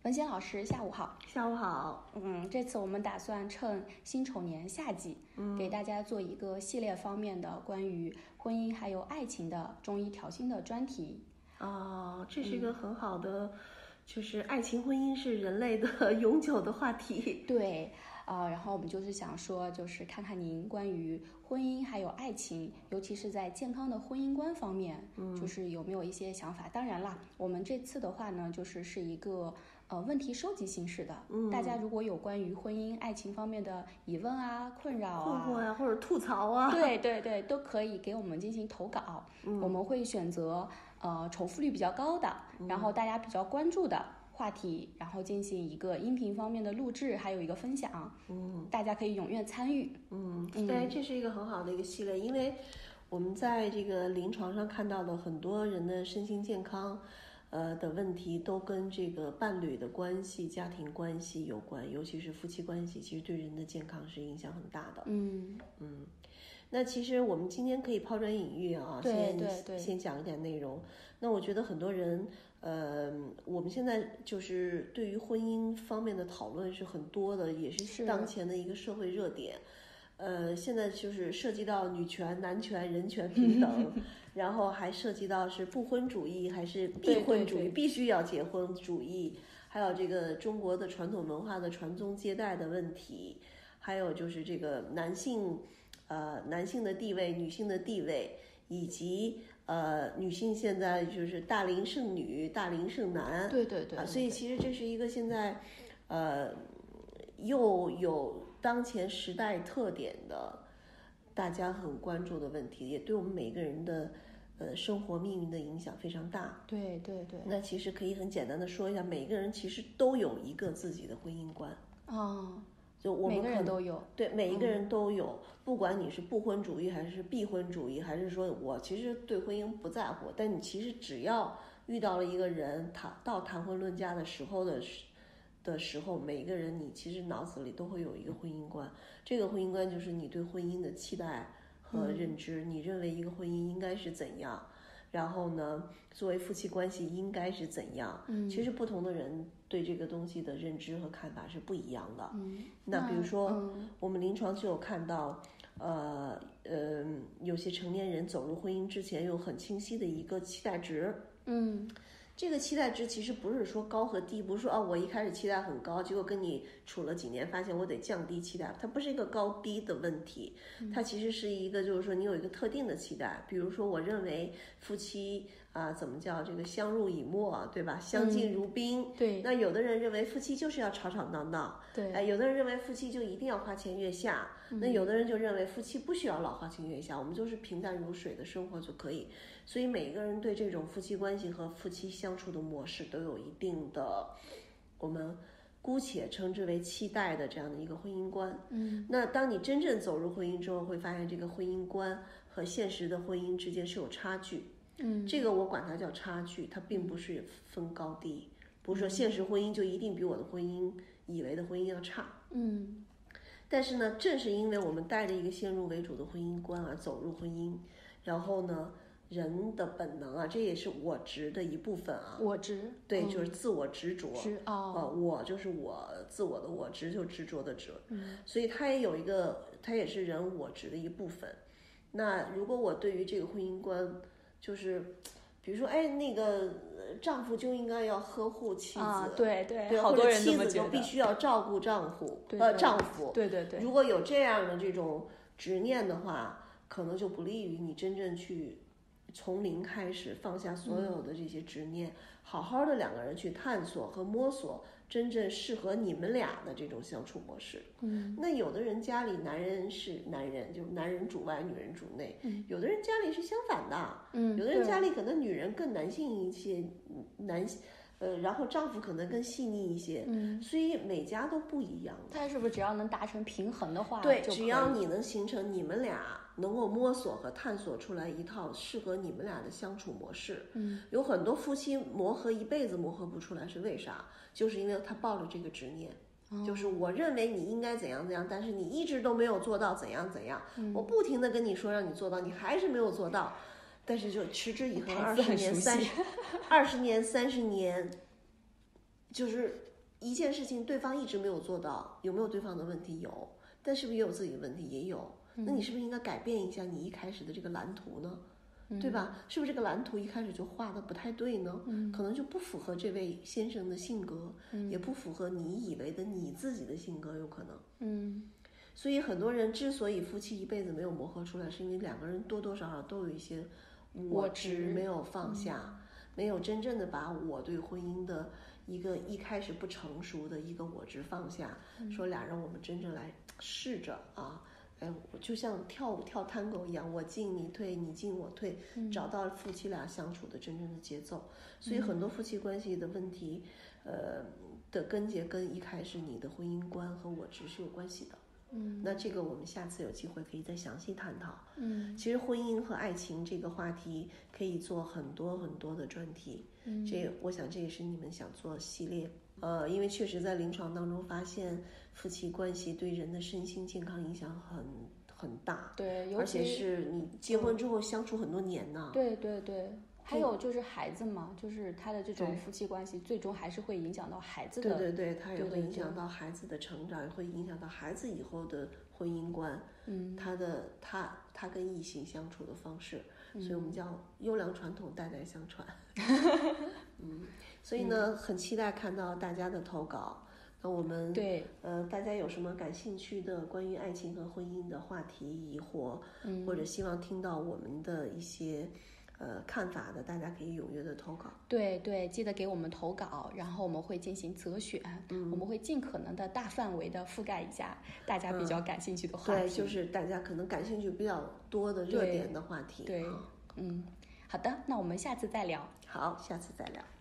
文贤老师，下午好。 下午好。 这次我们打算趁辛丑年夏季，给大家做一个系列方面的关于婚姻还有爱情的中医调心的专题。 这是一个很好的，就是爱情婚姻是人类的永久的话题。 对。然后我们就是想说，就是看看您关于婚姻还有爱情，尤其是在健康的婚姻观方面，就是有没有一些想法？当然啦，我们这次的话呢，是一个问题收集形式的。大家如果有关于婚姻爱情方面的疑问啊、困扰啊、 困惑啊，或者吐槽啊， 对，都可以给我们进行投稿。我们会选择重复率比较高的，然后大家比较关注的话题，然后进行一个音频方面的录制，还有一个分享。大家可以踊跃参与。 对，这是一个很好的一个系列，因为我们在这个临床上看到的很多人的身心健康的问题都跟这个伴侣的关系、家庭关系有关，尤其是夫妻关系，其实对人的健康是影响很大的。那其实我们今天可以抛砖引玉啊，先讲一点内容。那我觉得很多人，我们现在就是对于婚姻方面的讨论是很多的，也是当前的一个社会热点。现在就是涉及到女权、男权、人权平等，然后还涉及到是不婚主义还是必婚主义，必须要结婚主义，还有这个中国的传统文化的传宗接代的问题，还有就是这个男性的地位、女性的地位，以及女性现在就是大龄剩女、大龄剩男。 对， 所以其实这是一个现在又有当前时代特点的大家很关注的问题，也对我们每个人的生活命运的影响非常大。 对。 那其实可以很简单的说一下，每个人其实都有一个自己的婚姻观。就我们每个人都有， 对，每一个人都有，不管你是不婚主义还是必婚主义，还是说我其实对婚姻不在乎，但你其实只要遇到了一个人，谈婚论嫁的时候，每一个人你其实脑子里都会有一个婚姻观。这个婚姻观就是你对婚姻的期待和认知，你认为一个婚姻应该是怎样，然后呢，作为夫妻关系应该是怎样。其实不同的人对这个东西的认知和看法是不一样的。那比如说我们临床就有看到有些成年人走入婚姻之前有很清晰的一个期待值。这个期待值其实不是说高和低，不是说我一开始期待很高，结果跟你处了几年发现我得降低期待，它不是一个高低的问题，它其实是一个就是说你有一个特定的期待。比如说我认为夫妻怎么叫这个相濡以沫，对吧？相敬如宾。 对。 那有的人认为夫妻就是要吵吵闹闹。 对。 有的人认为夫妻就一定要花前月下。那有的人就认为夫妻不需要老花前月下，我们就是平淡如水的生活就可以。所以每个人对这种夫妻关系和夫妻相处的模式都有一定的，我们姑且称之为期待的这样的一个婚姻观。那当你真正走入婚姻之后，会发现这个婚姻观和现实的婚姻之间是有差距。这个我管它叫差距，它并不是分高低，不是说现实婚姻就一定比我的婚姻以为的婚姻要差。但是呢，正是因为我们带着一个先入为主的婚姻观而走入婚姻，然后呢，人的本能这也是我执的一部分我执。 对，就是自我执着。我就是我，自我的我，执就执着的执。所以它也是人我执的一部分。那如果我对于这个婚姻观就是比如说那个丈夫就应该要呵护妻子。 对，好多人这么觉得。 妻子就必须要照顾丈夫。 对。 如果有这样的这种执念的话，可能就不利于你真正去从零开始放下所有的这些执念，好好的两个人去探索和摸索真正适合你们俩的这种相处模式。那有的人家里男人是男人，就是男人主外女人主内。有的人家里是相反的。有的人家里可能女人更男性一些，然后丈夫可能更细腻一些。所以每家都不一样。 他是不是只要能达成平衡的话， 对，只要你能形成你们俩能够摸索和探索出来一套适合你们俩的相处模式。有很多夫妻磨合一辈子磨合不出来，是为啥？就是因为他抱着这个执念。就是我认为你应该怎样怎样，但是你一直都没有做到怎样怎样。我不停的跟你说让你做到，你还是没有做到。但是就持之以恒，20年、30年，就是一件事情对方一直没有做到，有没有对方的问题？有，但是不是也有自己的问题？也有。那你是不是应该改变一下你一开始的这个蓝图呢？对吧？是不是这个蓝图一开始就画的不太对呢？可能就不符合这位先生的性格，也不符合你以为的你自己的性格，有可能。所以很多人之所以夫妻一辈子没有磨合出来，是因为两个人多多少少都有一些我执没有放下，没有真正的把我对婚姻的一开始不成熟的一个我执放下，说俩人我们真正来试着啊。就像跳探戈一样，我进你退，你进我退，找到夫妻俩相处的真正的节奏。所以很多夫妻关系的问题，的根结跟一开始你的婚姻观和我执是有关系的。那这个我们下次有机会可以再详细探讨。其实婚姻和爱情这个话题可以做很多很多的专题。我想这也是你们想做系列。因为确实在临床当中发现，夫妻关系对人的身心健康影响很大。 对， 而且是你结婚之后相处很多年呢。 对对对。还有就是孩子嘛，就是他的这种夫妻关系，最终还是会影响到孩子的。 对，他也会影响到孩子的成长，也会影响到孩子以后的婚姻观。他跟异性相处的方式，所以我们叫优良传统代代相传。所以呢，很期待看到大家的投稿。那我们大家有什么感兴趣的关于爱情和婚姻的话题疑惑，或者希望听到我们的一些看法的，大家可以踊跃的投稿。 对，记得给我们投稿，然后我们会进行择选，我们会尽可能的大范围的覆盖一下大家比较感兴趣的话题。 对，就是大家可能感兴趣比较多的热点的话题。 对，好的，那我们下次再聊。 好，下次再聊。